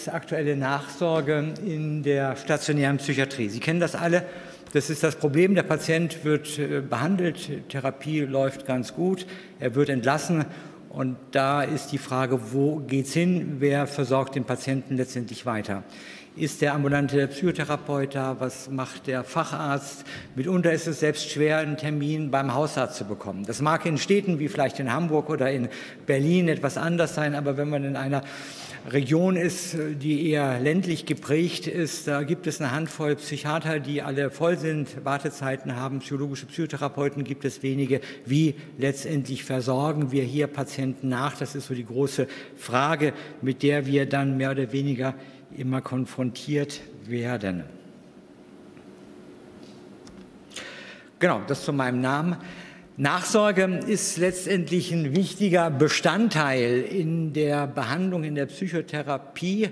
ist aktuelle Nachsorge in der stationären Psychiatrie. Sie kennen das alle. Das ist das Problem. Der Patient wird behandelt, Therapie läuft ganz gut, er wird entlassen. Und da ist die Frage, wo geht es hin? Wer versorgt den Patienten letztendlich weiter? Ist der ambulante Psychotherapeut da? Was macht der Facharzt? Mitunter ist es selbst schwer, einen Termin beim Hausarzt zu bekommen. Das mag in Städten wie vielleicht in Hamburg oder in Berlin etwas anders sein, aber wenn man in einer Region ist, die eher ländlich geprägt ist, da gibt es eine Handvoll Psychiater, die alle voll sind, Wartezeiten haben, psychologische Psychotherapeuten gibt es wenige. Wie letztendlich versorgen wir hier Patienten nach? Das ist so die große Frage, mit der wir dann mehr oder weniger immer konfrontiert werden. Genau, das zu meinem Namen. Nachsorge ist letztendlich ein wichtiger Bestandteil in der Behandlung, in der Psychotherapie.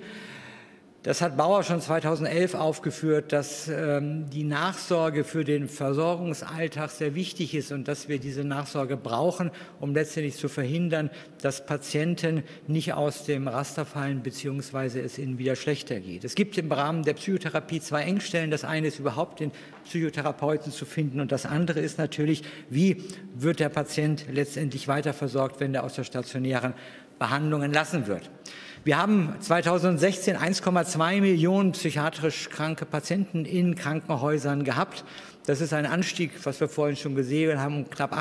Das hat Bauer schon 2011 aufgeführt, dass die Nachsorge für den Versorgungsalltag sehr wichtig ist und dass wir diese Nachsorge brauchen, um letztendlich zu verhindern, dass Patienten nicht aus dem Raster fallen bzw. es ihnen wieder schlechter geht. Es gibt im Rahmen der Psychotherapie zwei Engstellen. Das eine ist überhaupt den Psychotherapeuten zu finden und das andere ist natürlich, wie wird der Patient letztendlich weiter versorgt, wenn er aus der stationären Behandlung entlassen wird. Wir haben 2016 1,2 Millionen psychiatrisch kranke Patienten in Krankenhäusern gehabt. Das ist ein Anstieg, was wir vorhin schon gesehen haben, um knapp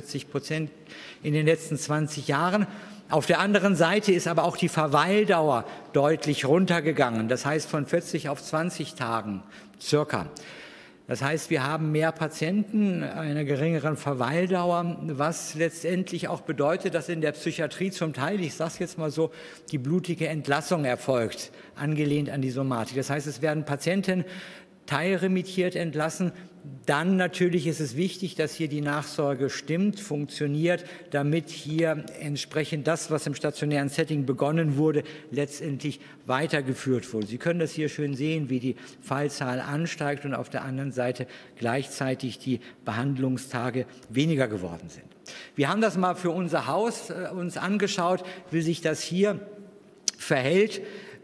48% in den letzten 20 Jahren. Auf der anderen Seite ist aber auch die Verweildauer deutlich runtergegangen. Das heißt von 40 auf 20 Tagen circa. Das heißt, wir haben mehr Patienten, eine geringere Verweildauer, was letztendlich auch bedeutet, dass in der Psychiatrie zum Teil, ich sage es jetzt mal so, die blutige Entlassung erfolgt, angelehnt an die Somatik. Das heißt, es werden Patienten teilremittiert entlassen. Dann natürlich ist es wichtig, dass hier die Nachsorge stimmt, funktioniert, damit hier entsprechend das, was im stationären Setting begonnen wurde, letztendlich weitergeführt wurde. Sie können das hier schön sehen, wie die Fallzahl ansteigt und auf der anderen Seite gleichzeitig die Behandlungstage weniger geworden sind. Wir haben das mal für unser Haus uns angeschaut, wie sich das hier verhält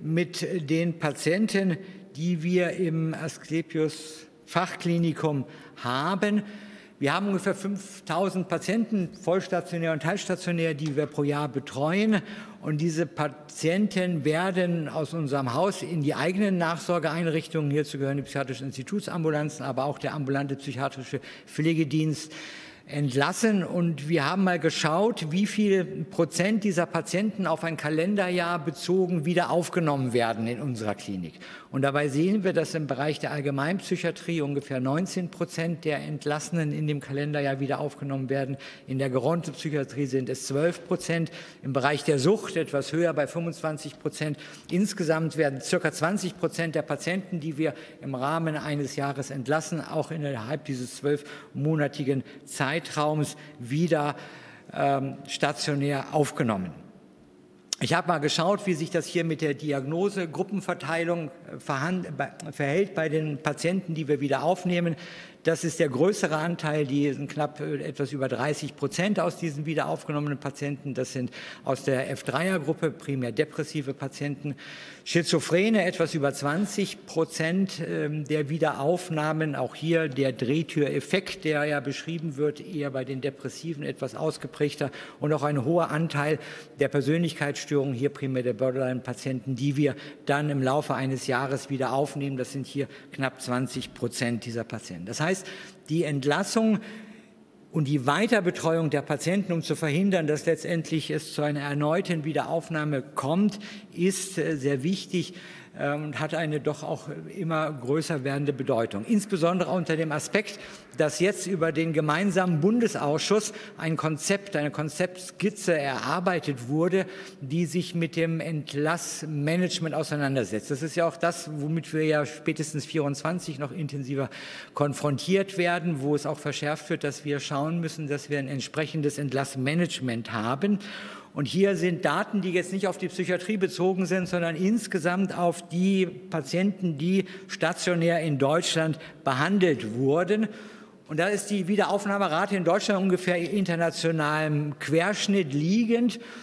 mit den Patienten, die wir im Asklepios Fachklinikum haben. Wir haben ungefähr 5.000 Patienten, vollstationär und teilstationär, die wir pro Jahr betreuen. Und diese Patienten werden aus unserem Haus in die eigenen Nachsorgeeinrichtungen, hierzu gehören die psychiatrischen Institutsambulanzen, aber auch der ambulante psychiatrische Pflegedienst, entlassen. Und wir haben mal geschaut, wie viel Prozent dieser Patienten auf ein Kalenderjahr bezogen wieder aufgenommen werden in unserer Klinik. Und dabei sehen wir, dass im Bereich der Allgemeinpsychiatrie ungefähr 19% der Entlassenen in dem Kalenderjahr wieder aufgenommen werden. In der Gerontopsychiatrie sind es 12%. Im Bereich der Sucht etwas höher bei 25%. Insgesamt werden ca. 20% der Patienten, die wir im Rahmen eines Jahres entlassen, auch innerhalb dieses 12-monatigen Zeitraums wieder stationär aufgenommen. Ich habe mal geschaut, wie sich das hier mit der Diagnose-Gruppenverteilung verhält bei den Patienten, die wir wieder aufnehmen. Das ist der größere Anteil, die sind knapp etwas über 30% aus diesen wieder aufgenommenen Patienten. Das sind aus der F3er-Gruppe, primär depressive Patienten. Schizophrene etwas über 20% der Wiederaufnahmen. Auch hier der Drehtüreffekt, der ja beschrieben wird, eher bei den Depressiven etwas ausgeprägter. Und auch ein hoher Anteil der Persönlichkeitsstörungen, hier primär der Borderline-Patienten, die wir dann im Laufe eines Jahres wieder aufnehmen. Das sind hier knapp 20% dieser Patienten. Das heißt, die Entlassung und die Weiterbetreuung der Patienten, um zu verhindern, dass letztendlich es zu einer erneuten Wiederaufnahme kommt, ist sehr wichtig und hat eine doch auch immer größer werdende Bedeutung. Insbesondere unter dem Aspekt, dass jetzt über den gemeinsamen Bundesausschuss ein Konzept, eine Konzeptskizze erarbeitet wurde, die sich mit dem Entlassmanagement auseinandersetzt. Das ist ja auch das, womit wir ja spätestens 2024 noch intensiver konfrontiert werden, wo es auch verschärft wird, dass wir schauen müssen, dass wir ein entsprechendes Entlassmanagement haben. Und hier sind Daten, die jetzt nicht auf die Psychiatrie bezogen sind, sondern insgesamt auf die Patienten, die stationär in Deutschland behandelt wurden. Und da ist die Wiederaufnahmerate in Deutschland ungefähr internationalem Querschnitt liegend.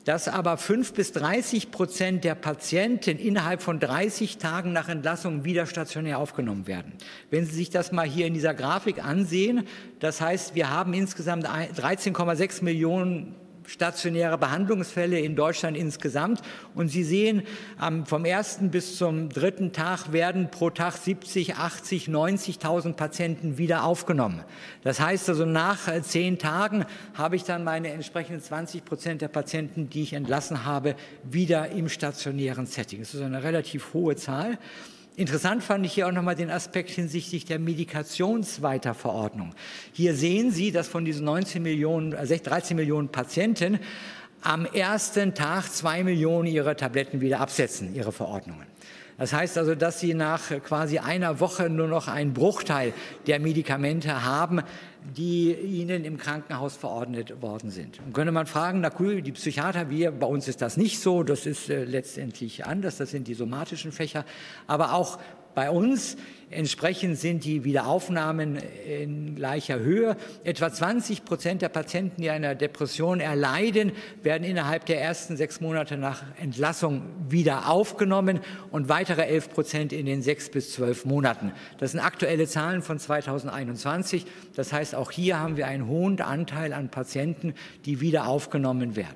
dass aber 5 bis 30% der Patienten innerhalb von 30 Tagen nach Entlassung wieder stationär aufgenommen werden. Wenn Sie sich das mal hier in dieser Grafik ansehen, das heißt, wir haben insgesamt 13,6 Millionen stationäre Behandlungsfälle in Deutschland insgesamt. Und Sie sehen, vom 1. bis zum 3. Tag werden pro Tag 70, 80, 90.000 Patienten wieder aufgenommen. Das heißt also, nach 10 Tagen habe ich dann meine entsprechenden 20% der Patienten, die ich entlassen habe, wieder im stationären Setting. Das ist eine relativ hohe Zahl. Interessant fand ich hier auch nochmal den Aspekt hinsichtlich der Medikationsweiterverordnung. Hier sehen Sie, dass von diesen 13 Millionen Patienten am ersten Tag 2 Millionen ihre Tabletten wieder absetzen, ihre Verordnungen. Das heißt also, dass Sie nach quasi einer Woche nur noch einen Bruchteil der Medikamente haben, die Ihnen im Krankenhaus verordnet worden sind. Und könnte man fragen, na cool, die Psychiater, bei uns ist das nicht so, das ist letztendlich anders, das sind die somatischen Fächer, aber auch bei uns entsprechend sind die Wiederaufnahmen in gleicher Höhe. Etwa 20% der Patienten, die einer Depression erleiden, werden innerhalb der ersten 6 Monate nach Entlassung wieder aufgenommen und weitere 11% in den 6 bis 12 Monaten. Das sind aktuelle Zahlen von 2021. Das heißt, auch hier haben wir einen hohen Anteil an Patienten, die wieder aufgenommen werden.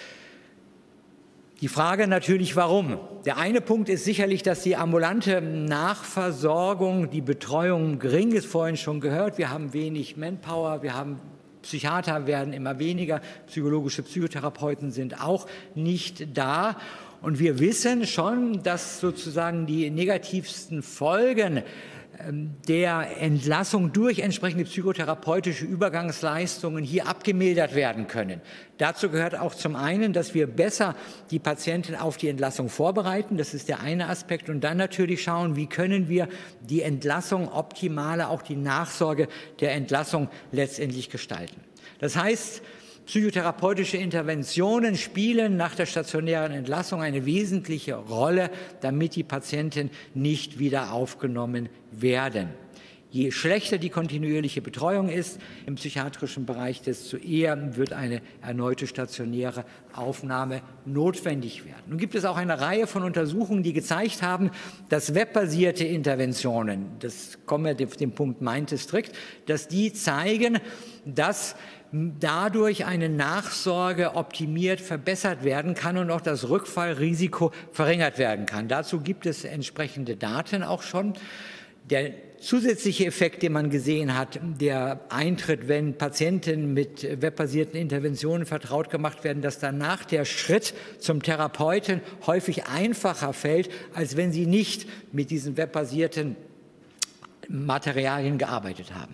Die Frage natürlich, warum? Der eine Punkt ist sicherlich, dass die ambulante Nachversorgung, die Betreuung gering ist, vorhin schon gehört. Wir haben wenig Manpower, Psychiater werden immer weniger, psychologische Psychotherapeuten sind auch nicht da. Und wir wissen schon, dass sozusagen die negativsten Folgen der Entlassung durch entsprechende psychotherapeutische Übergangsleistungen hier abgemildert werden können. Dazu gehört auch zum einen, dass wir besser die Patienten auf die Entlassung vorbereiten. Das ist der eine Aspekt. Und dann natürlich schauen, wie können wir die Entlassung optimaler, auch die Nachsorge der Entlassung letztendlich gestalten. Das heißt, psychotherapeutische Interventionen spielen nach der stationären Entlassung eine wesentliche Rolle, damit die Patienten nicht wieder aufgenommen werden. Je schlechter die kontinuierliche Betreuung ist im psychiatrischen Bereich, desto eher wird eine erneute stationäre Aufnahme notwendig werden. Nun gibt es auch eine Reihe von Untersuchungen, die gezeigt haben, dass webbasierte Interventionen, das kommen wir auf den Punkt meinte strikt, dass die zeigen, dass dadurch eine Nachsorge optimiert verbessert werden kann und auch das Rückfallrisiko verringert werden kann. Dazu gibt es entsprechende Daten auch schon. Der zusätzliche Effekt, den man gesehen hat, der eintritt, wenn Patienten mit webbasierten Interventionen vertraut gemacht werden, dass danach der Schritt zum Therapeuten häufig einfacher fällt, als wenn sie nicht mit diesen webbasierten Materialien gearbeitet haben.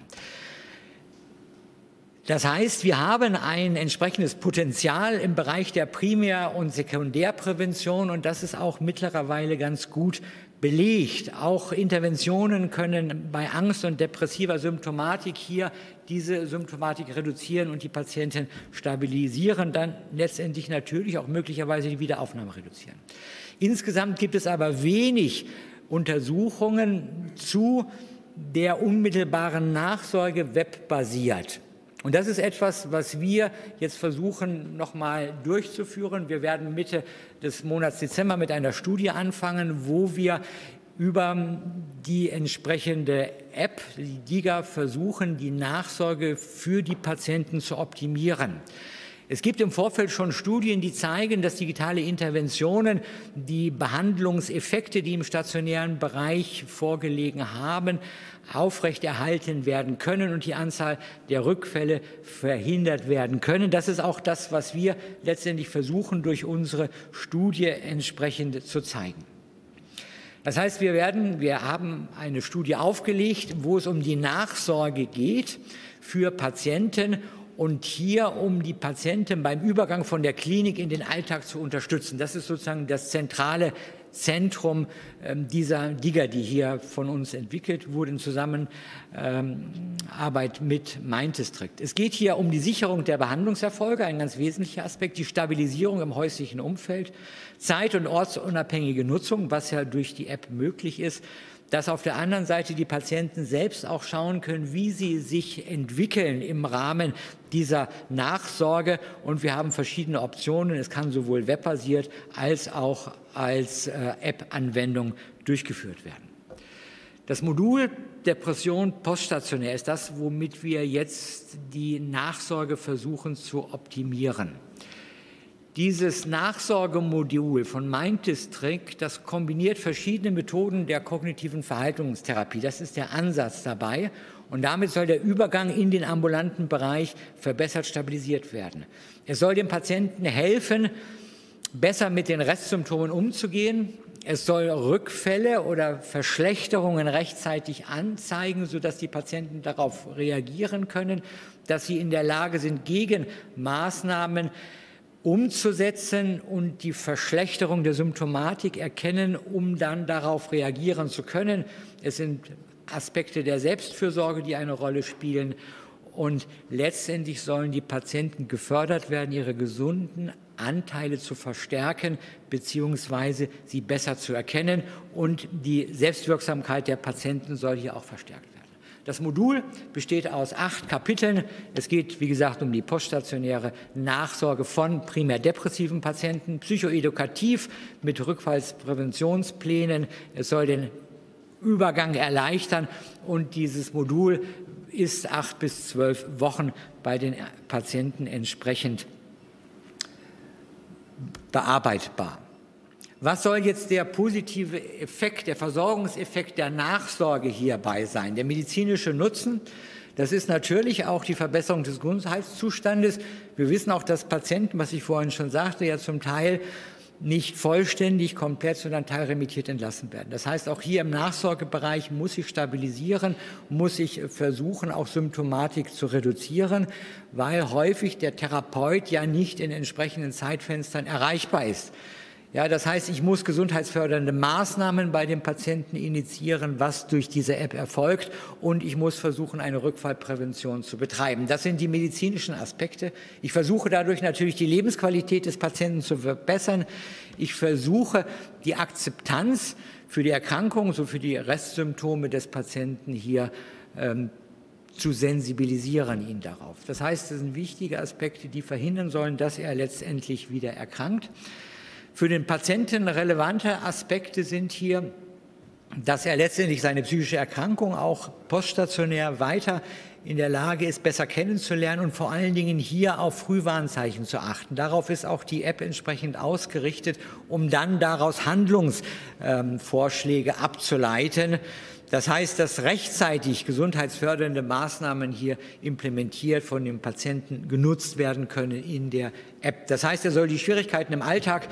Das heißt, wir haben ein entsprechendes Potenzial im Bereich der Primär- und Sekundärprävention und das ist auch mittlerweile ganz gut belegt. Auch Interventionen können bei Angst und depressiver Symptomatik hier diese Symptomatik reduzieren und die Patienten stabilisieren, dann letztendlich natürlich auch möglicherweise die Wiederaufnahme reduzieren. Insgesamt gibt es aber wenig Untersuchungen zu der unmittelbaren Nachsorge webbasiert. Und das ist etwas, was wir jetzt versuchen, nochmal durchzuführen. Wir werden Mitte des Monats Dezember mit einer Studie anfangen, wo wir über die entsprechende App, die DIGA, versuchen, die Nachsorge für die Patienten zu optimieren. Es gibt im Vorfeld schon Studien, die zeigen, dass digitale Interventionen die Behandlungseffekte, die im stationären Bereich vorgelegen haben, aufrechterhalten werden können und die Anzahl der Rückfälle verhindert werden können. Das ist auch das, was wir letztendlich versuchen, durch unsere Studie entsprechend zu zeigen. Das heißt, wir haben eine Studie aufgelegt, wo es um die Nachsorge geht für Patienten und hier, um die Patienten beim Übergang von der Klinik in den Alltag zu unterstützen. Das ist sozusagen das zentrale Zentrum dieser DIGA, die hier von uns entwickelt wurde in Zusammenarbeit mit Minddistrict. Es geht hier um die Sicherung der Behandlungserfolge, ein ganz wesentlicher Aspekt, die Stabilisierung im häuslichen Umfeld, zeit- und ortsunabhängige Nutzung, was ja durch die App möglich ist, dass auf der anderen Seite die Patienten selbst auch schauen können, wie sie sich entwickeln im Rahmen dieser Nachsorge. Und wir haben verschiedene Optionen. Es kann sowohl webbasiert als auch als App-Anwendung durchgeführt werden. Das Modul Depression poststationär ist das, womit wir jetzt die Nachsorge versuchen zu optimieren. Dieses Nachsorgemodul von Mind-District, das kombiniert verschiedene Methoden der kognitiven Verhaltenstherapie. Das ist der Ansatz dabei. Und damit soll der Übergang in den ambulanten Bereich verbessert stabilisiert werden. Es soll dem Patienten helfen, besser mit den Restsymptomen umzugehen. Es soll Rückfälle oder Verschlechterungen rechtzeitig anzeigen, sodass die Patienten darauf reagieren können, dass sie in der Lage sind, Gegenmaßnahmen umzusetzen und die Verschlechterung der Symptomatik erkennen, um dann darauf reagieren zu können. Es sind Aspekte der Selbstfürsorge, die eine Rolle spielen. Und letztendlich sollen die Patienten gefördert werden, ihre gesunden Anteile zu verstärken bzw. sie besser zu erkennen. Und die Selbstwirksamkeit der Patienten soll hier auch verstärkt werden. Das Modul besteht aus 8 Kapiteln. Es geht, wie gesagt, um die poststationäre Nachsorge von primär depressiven Patienten, psychoedukativ mit Rückfallspräventionsplänen. Es soll den Übergang erleichtern und dieses Modul ist 8 bis 12 Wochen bei den Patienten entsprechend bearbeitbar. Was soll jetzt der positive Effekt, der Versorgungseffekt der Nachsorge hierbei sein? Der medizinische Nutzen, das ist natürlich auch die Verbesserung des Gesundheitszustandes. Wir wissen auch, dass Patienten, was ich vorhin schon sagte, ja zum Teil nicht vollständig, komplett, sondern teilremittiert entlassen werden. Das heißt, auch hier im Nachsorgebereich muss ich stabilisieren, muss ich versuchen, auch Symptomatik zu reduzieren, weil häufig der Therapeut ja nicht in entsprechenden Zeitfenstern erreichbar ist. Ja, das heißt, ich muss gesundheitsfördernde Maßnahmen bei dem Patienten initiieren, was durch diese App erfolgt, und ich muss versuchen, eine Rückfallprävention zu betreiben. Das sind die medizinischen Aspekte. Ich versuche dadurch natürlich die Lebensqualität des Patienten zu verbessern. Ich versuche die Akzeptanz für die Erkrankung, so für die Restsymptome des Patienten hier zu sensibilisieren ihn darauf. Das heißt, das sind wichtige Aspekte, die verhindern sollen, dass er letztendlich wieder erkrankt. Für den Patienten relevante Aspekte sind hier, dass er letztendlich seine psychische Erkrankung auch poststationär weiter in der Lage ist, besser kennenzulernen und vor allen Dingen hier auf Frühwarnzeichen zu achten. Darauf ist auch die App entsprechend ausgerichtet, um dann daraus Handlungsvorschläge abzuleiten. Das heißt, dass rechtzeitig gesundheitsfördernde Maßnahmen hier implementiert von dem Patienten genutzt werden können in der App. Das heißt, er soll die Schwierigkeiten im Alltag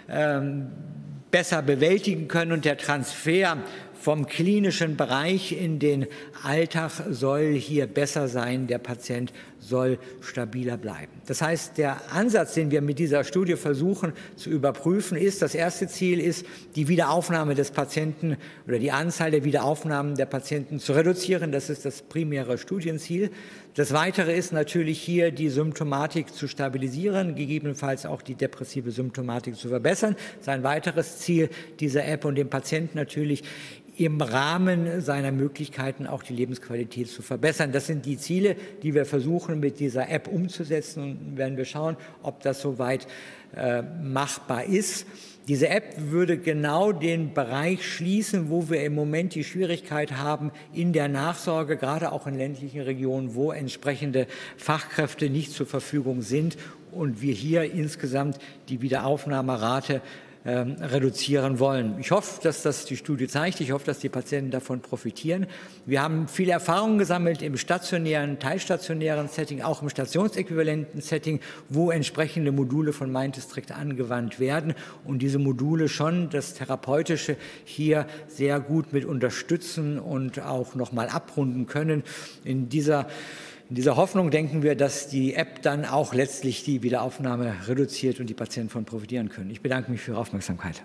besser bewältigen können und der Transfer vom klinischen Bereich in den Alltag soll hier besser sein. Der Patient soll stabiler bleiben. Das heißt, der Ansatz, den wir mit dieser Studie versuchen zu überprüfen, ist, das erste Ziel ist, die Wiederaufnahme des Patienten oder die Anzahl der Wiederaufnahmen der Patienten zu reduzieren. Das ist das primäre Studienziel. Das Weitere ist natürlich hier, die Symptomatik zu stabilisieren, gegebenenfalls auch die depressive Symptomatik zu verbessern. Das ist ein weiteres Ziel dieser App und dem Patienten natürlich im Rahmen seiner Möglichkeiten auch die Lebensqualität zu verbessern. Das sind die Ziele, die wir versuchen mit dieser App umzusetzen, und werden wir schauen, ob das soweit machbar ist. Diese App würde genau den Bereich schließen, wo wir im Moment die Schwierigkeit haben in der Nachsorge, gerade auch in ländlichen Regionen, wo entsprechende Fachkräfte nicht zur Verfügung sind und wir hier insgesamt die Wiederaufnahmerate reduzieren wollen. Ich hoffe, dass das die Studie zeigt. Ich hoffe, dass die Patienten davon profitieren. Wir haben viele Erfahrungen gesammelt im stationären, teilstationären Setting, auch im stationsäquivalenten Setting, wo entsprechende Module von Mind-District angewandt werden und diese Module schon das Therapeutische hier sehr gut mit unterstützen und auch noch mal abrunden können. In dieser Hoffnung denken wir, dass die App dann auch letztlich die Wiederaufnahme reduziert und die Patienten davon profitieren können. Ich bedanke mich für Ihre Aufmerksamkeit.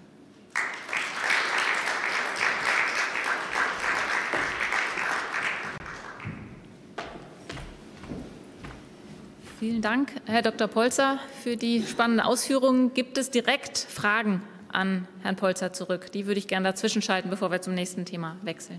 Vielen Dank, Herr Dr. Polzer, für die spannenden Ausführungen. Gibt es direkt Fragen an Herrn Polzer zurück. Die würde ich gerne dazwischen schalten, bevor wir zum nächsten Thema wechseln.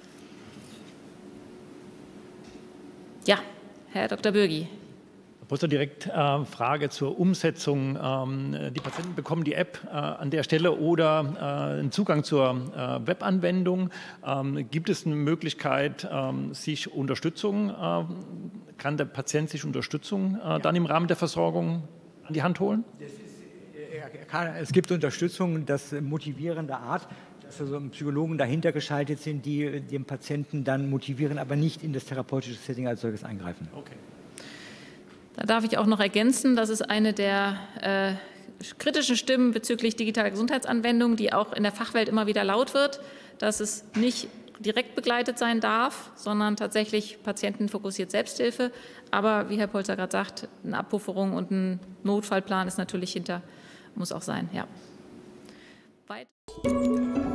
Ja, Herr Dr. Bürgi. Herr Polzer, direkt Frage zur Umsetzung. Die Patienten bekommen die App an der Stelle oder einen Zugang zur Webanwendung. Gibt es eine Möglichkeit, sich Unterstützung, kann der Patient sich Unterstützung dann im Rahmen der Versorgung an die Hand holen? Es gibt Unterstützung, das motivierende Art, dass also Psychologen dahinter geschaltet sind, die den Patienten dann motivieren, aber nicht in das therapeutische Setting als solches eingreifen. Okay. Da darf ich auch noch ergänzen, das ist eine der kritischen Stimmen bezüglich digitaler Gesundheitsanwendungen, die auch in der Fachwelt immer wieder laut wird, dass es nicht direkt begleitet sein darf, sondern tatsächlich patientenfokussiert Selbsthilfe. Aber wie Herr Polzer gerade sagt, eine Abpufferung und ein Notfallplan ist natürlich muss auch sein. Ja. Weiter.